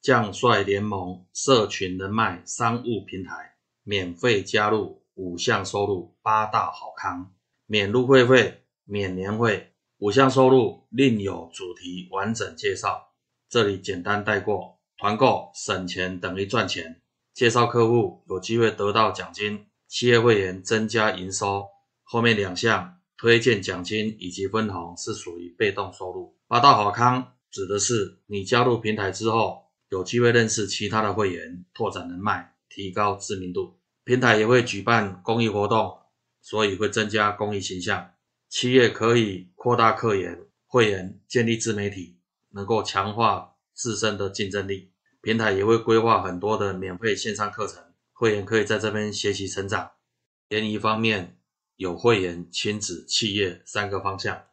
将帅联盟社群人脉商务平台，免费加入5项收入8大好康，免入会费，免年会，5项收入另有主题完整介绍，这里简单带过。团购省钱等于赚钱，介绍客户有机会得到奖金，企业会员增加营收。后面2项推荐奖金以及分红是属于被动收入。8大好康指的是你加入平台之后，有机会认识其他的会员，拓展人脉，提高知名度。平台也会举办公益活动，所以会增加公益形象。企业可以扩大客源、会员，建立自媒体，能够强化自身的竞争力。平台也会规划很多的免费线上课程，会员可以在这边学习成长。联谊方面有会员、亲子、企业3个方向。